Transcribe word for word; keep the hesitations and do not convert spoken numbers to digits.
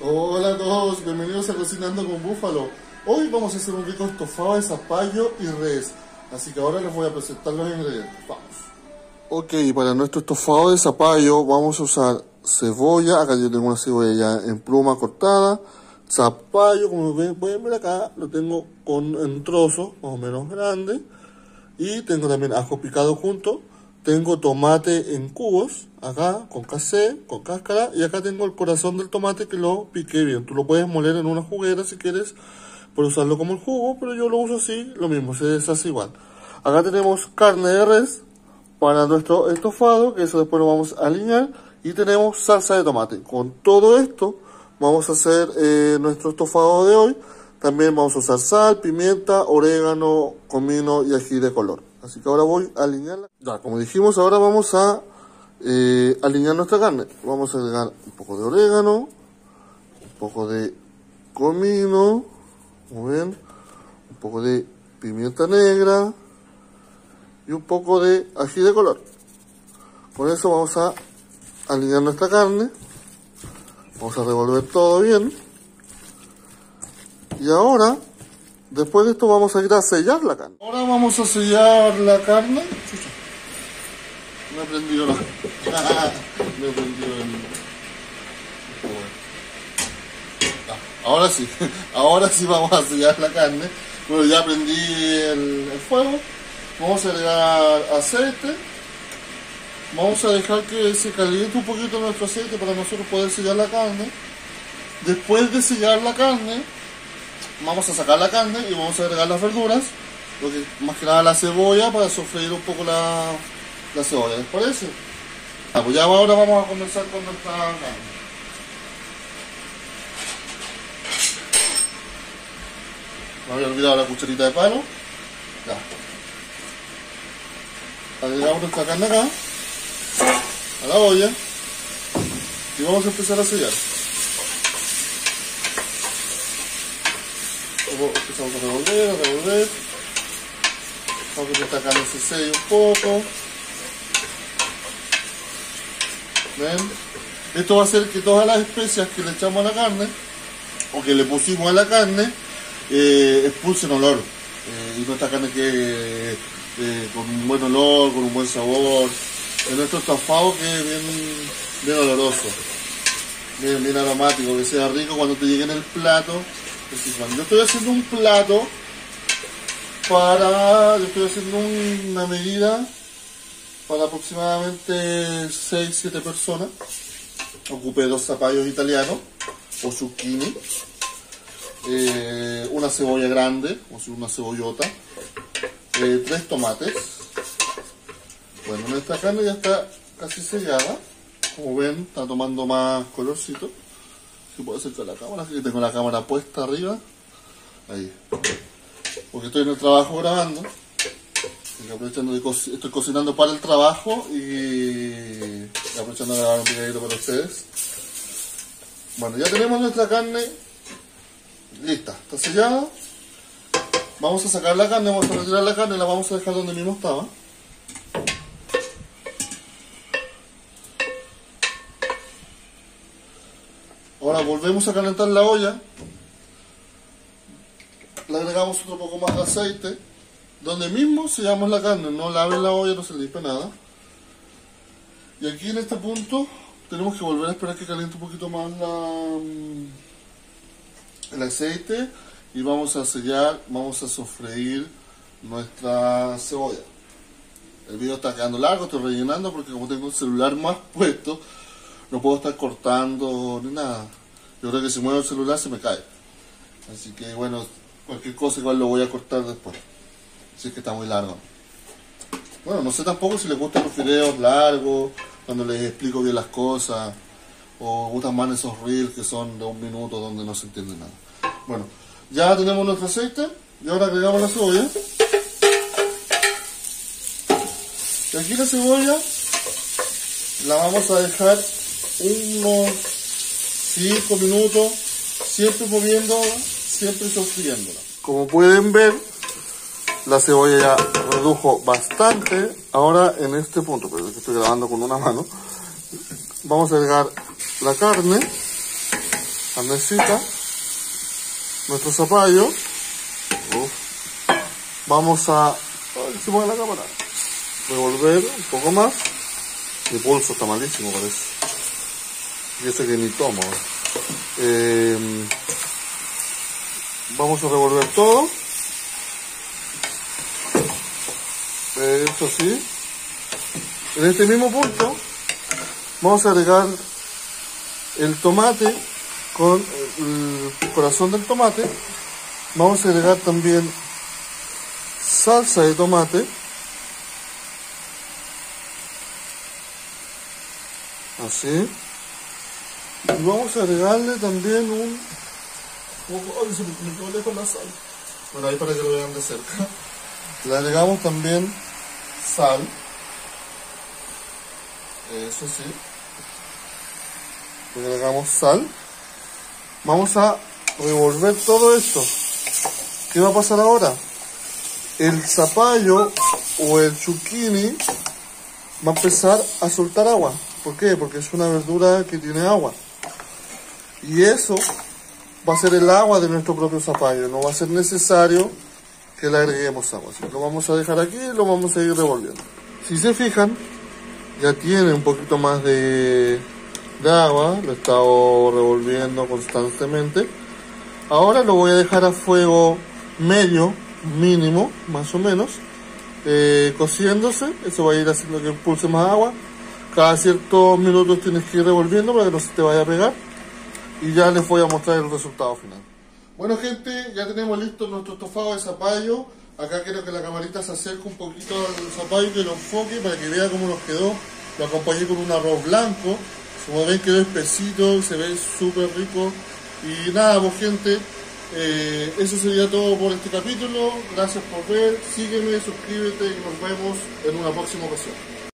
Hola a todos, bienvenidos a Cocinando con Búfalo. Hoy vamos a hacer un rico estofado de zapallo y res. Así que ahora les voy a presentar los ingredientes. Vamos. Ok, para nuestro estofado de zapallo vamos a usar cebolla. Acá yo tengo una cebolla ya en pluma cortada. Zapallo, como ven, pueden ver acá, lo tengo con, en trozos más o menos grandes. Y tengo también ajo picado junto. Tengo tomate en cubos, acá con casé, con cáscara, y acá tengo el corazón del tomate que lo piqué bien. Tú lo puedes moler en una juguera si quieres, por usarlo como el jugo, pero yo lo uso así, lo mismo, se deshace igual. Acá tenemos carne de res para nuestro estofado, que eso después lo vamos a alinear, y tenemos salsa de tomate. Con todo esto vamos a hacer eh, nuestro estofado de hoy. También vamos a usar sal, pimienta, orégano, comino y ají de color. Así que ahora voy a alinearla. Ya, como dijimos, ahora vamos a eh, alinear nuestra carne. Vamos a agregar un poco de orégano, un poco de comino, muy bien, un poco de pimienta negra y un poco de ají de color. Con eso vamos a alinear nuestra carne. Vamos a revolver todo bien. Y ahora, después de esto vamos a ir a sellar la carne. Ahora vamos a sellar la carne. Chucha. Me he prendido la... Me he prendido el... Ahora sí, ahora sí vamos a sellar la carne. Bueno, ya prendí el, el fuego. Vamos a agregar aceite. Vamos a dejar que se caliente un poquito nuestro aceite para nosotros poder sellar la carne. Después de sellar la carne, vamos a sacar la carne y vamos a agregar las verduras, lo que, más que nada la cebolla, para sofreír un poco la, la cebolla. ¿Les parece? Ah, pues ya ahora vamos a comenzar con nuestra carne. No había olvidado la cucharita de palo. Ya. Agregamos nuestra carne acá, a la olla, y vamos a empezar a sellar. Empezamos a revolver, a revolver. Vamos a que nuestra carne se selle un poco. ¿Ven? Esto va a hacer que todas las especias que le echamos a la carne, o que le pusimos a la carne, eh, expulsen olor. Eh, y nuestra carne quede eh, con un buen olor, con un buen sabor. En nuestro estofado quede bien, bien oloroso, bien, bien aromático, que sea rico cuando te llegue en el plato. Yo estoy haciendo un plato para, yo estoy haciendo una medida para aproximadamente seis siete personas. Ocupé dos zapallos italianos o zucchini, eh, una cebolla grande, o sea, una cebollota, eh, tres tomates. Bueno, nuestra carne ya está casi sellada, como ven, está tomando más colorcito. Si puedo acercar la cámara, así que tengo la cámara puesta arriba. Ahí. Porque estoy en el trabajo grabando. Y aprovechando de co estoy cocinando para el trabajo y aprovechando de grabar un videito para ustedes. Bueno, ya tenemos nuestra carne lista, está sellada. Vamos a sacar la carne, vamos a retirar la carne y la vamos a dejar donde mismo estaba. Ahora volvemos a calentar la olla, le agregamos otro poco más de aceite, donde mismo sellamos la carne, no laven la olla, no se le dispe nada. Y aquí en este punto tenemos que volver a esperar que caliente un poquito más la, el aceite y vamos a sellar, vamos a sofreír nuestra cebolla. El video está quedando largo, estoy rellenando porque como tengo el celular más puesto, no puedo estar cortando ni nada. Yo creo que si muevo el celular se me cae. Así que bueno, cualquier cosa igual lo voy a cortar después. Si es que está muy largo. Bueno, no sé tampoco si les gustan los videos largos, cuando les explico bien las cosas, o gustan más esos reels que son de un minuto donde no se entiende nada. Bueno, ya tenemos nuestro aceite y ahora agregamos la cebolla. Y aquí la cebolla la vamos a dejar unos cinco minutos, siempre moviéndola, siempre sofriéndola. Como pueden ver, la cebolla ya redujo bastante. Ahora en este punto, pero es que estoy grabando con una mano, vamos a agregar la carne. carnecita, nuestro zapallo. Uf. Vamos a, ay, se mueve la cámara, revolver un poco más. Mi pulso está malísimo, parece. Y eso que ni tomo. Eh, vamos a revolver todo. Esto sí. En este mismo punto vamos a agregar el tomate con el corazón del tomate. Vamos a agregar también salsa de tomate. Así. Y vamos a agregarle también un... ¡Ay, se me quedó lejos la sal! Bueno, ahí para que lo vean de cerca. Le agregamos también sal. Eso sí. Le agregamos sal. Vamos a revolver todo esto. ¿Qué va a pasar ahora? El zapallo o el zucchini va a empezar a soltar agua. ¿Por qué? Porque es una verdura que tiene agua. Y eso va a ser el agua de nuestro propio zapallo. No va a ser necesario que le agreguemos agua. Así que lo vamos a dejar aquí y lo vamos a ir revolviendo. Si se fijan, ya tiene un poquito más de, de agua. Lo he estado revolviendo constantemente. Ahora lo voy a dejar a fuego medio, mínimo, más o menos. Eh, cociéndose. Eso va a ir haciendo que impulse más agua. Cada ciertos minutos tienes que ir revolviendo para que no se te vaya a pegar. Y ya les voy a mostrar el resultado final. Bueno, gente, ya tenemos listo nuestro estofado de zapallo. Acá quiero que la camarita se acerque un poquito al zapallo y que lo enfoque para que vea cómo nos quedó. Lo acompañé con un arroz blanco. Como ven, quedó espesito y se ve súper rico. Y nada, pues gente, eh, eso sería todo por este capítulo. Gracias por ver. Sígueme, suscríbete y nos vemos en una próxima ocasión.